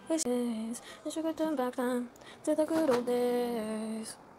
Wish you could turn back time to the good old days.